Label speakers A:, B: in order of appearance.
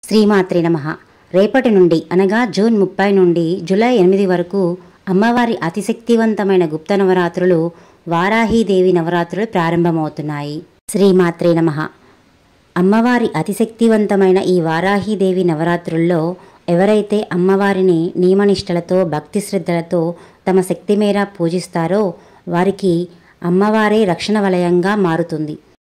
A: శ్రీమాత్రే నమః. రేపటి నుండి అనగా జూన్ 30 నుండి జూలై 8 వరకు అమ్మవారి అతిశక్తివంతమైన గుప్త నవరాత్రులు వారాహీదేవి నవరాత్రులు ప్రారంభమవుతున్నాయి. శ్రీమాత్రే నమః. అమ్మవారి అతిశక్తివంతమైన ఈ వారాహీదేవి నవరాత్రుల్లో ఎవరైతే అమ్మవారిని నియమనిష్టలతో భక్తి శ్రద్ధలతో తమ శక్తి మేర పూజిస్తారో వారికి అమ్మవారే రక్షణ వలయంగా మారుతుంది.